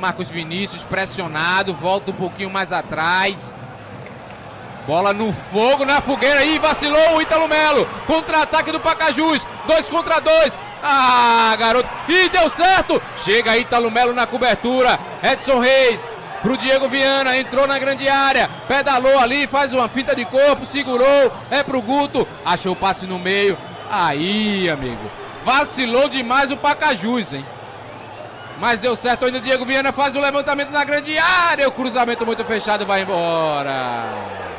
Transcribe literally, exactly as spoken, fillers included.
Marcos Vinícius, pressionado, volta um pouquinho mais atrás. Bola no fogo, na fogueira, e vacilou o Ítalo Melo. Contra-ataque do Pacajus, dois contra dois. Ah, garoto, e deu certo. Chega Ítalo Melo na cobertura. Edson Reis pro Diego Viana, entrou na grande área, pedalou ali, faz uma fita de corpo, segurou, é pro Guto, achou o passe no meio. Aí, amigo, vacilou demais o Pacajus, hein? Mas deu certo ainda, o Diego Viana faz o levantamento na grande área, o cruzamento muito fechado vai embora.